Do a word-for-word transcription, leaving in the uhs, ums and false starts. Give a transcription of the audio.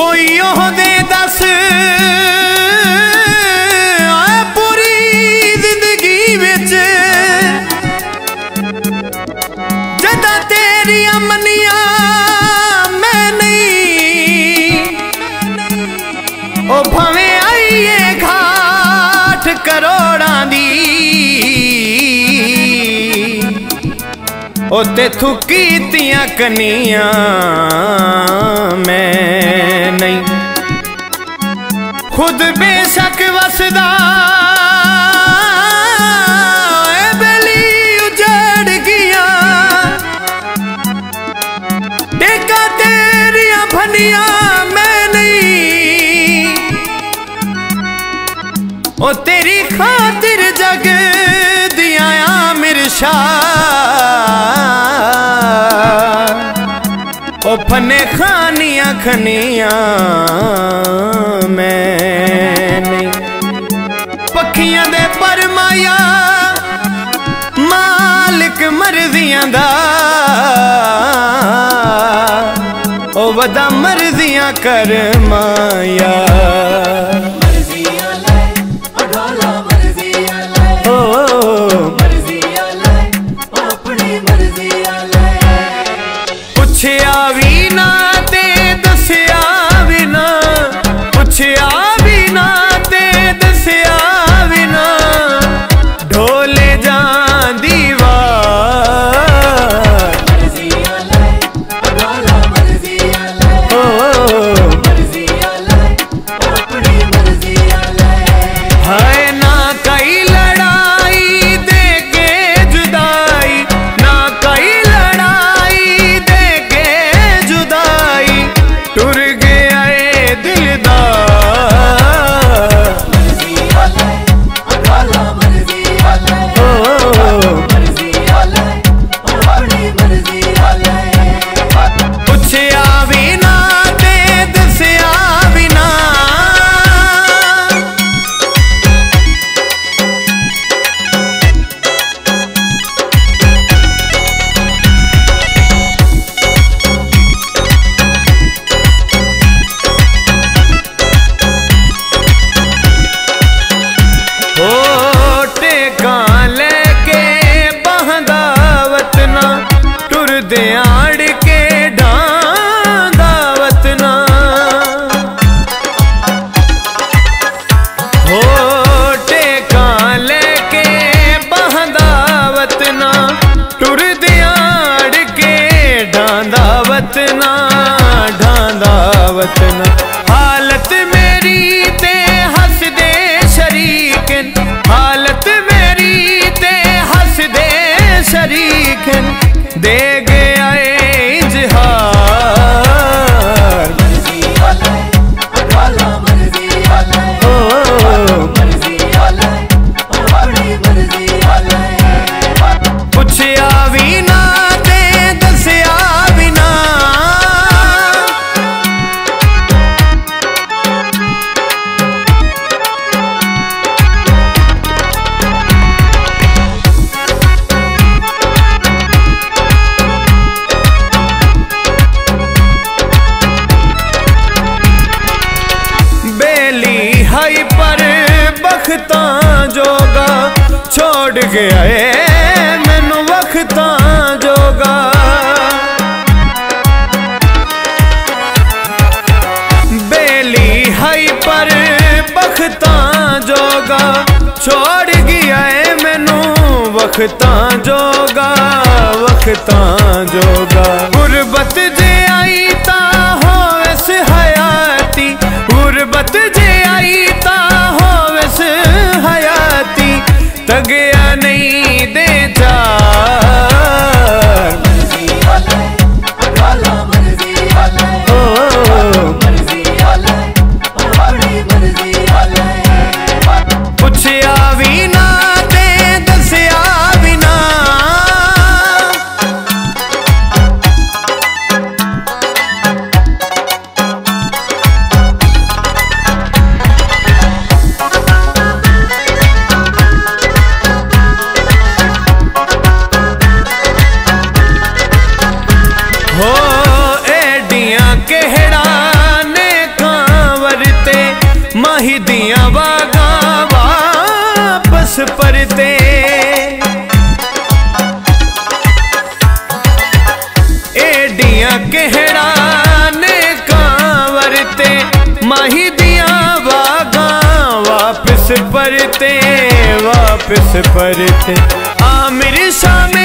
कोई ओहदे दस पूरी जिंदगी विच जदा तेरिया मनिया मैं नहीं ओ भावे आईए घाट करोड़ां दी ओ तेथू कीतियां कनियां मैं नहीं। खुद बेशक वसदा बेली उजड़ गया टेका तेरिया भनिया मैं नहीं ओ तेरी खातिर जग दिया मिर्शा ओ फने खानिया खनिया मैं नहीं। पखियां दे परमाया मालिक मर्जियां दा ओ वदा मर्जियां कर माया पुछया भी ना ते दसिया भी ना पुछया भी ना ते दसिया भी ना ढोले जांदी हाय ना कई लड़ाई दे के जुदाई ना कई लड़ाई दे के जुदाई टुर गया ए दिलदार पुछया भी ना ते दसिया भी ना आड़ के ढांदा वतना हो टेका लेके बहंदा वतना टुर दियाड़ के ढांदा वतना ढांदा वतना हालत मेरी ते हस दे शरीकन हालत मेरी ते हस दे शरीकन दे गया इजहार पुछया भी ना ते दसिया भी ना हाई पर बखता जोगा छोड़ गया है मैनू वखता जोगा बेली हाई पर बखता जोगा छोड़ गया है मैनू वखता जोगा वखता जोगा गुरबत जे आई ता होवस हयाती गुरबत जे आई ता होवस हयाती तगया नहीं दे पुछया भी ना ते दसिया भी ना हो एडियां केहड़ा ने परते। एडियां कहड़ा ने कांवरते माही दिया वागा वापस परते वापस परते। आमिर शामिर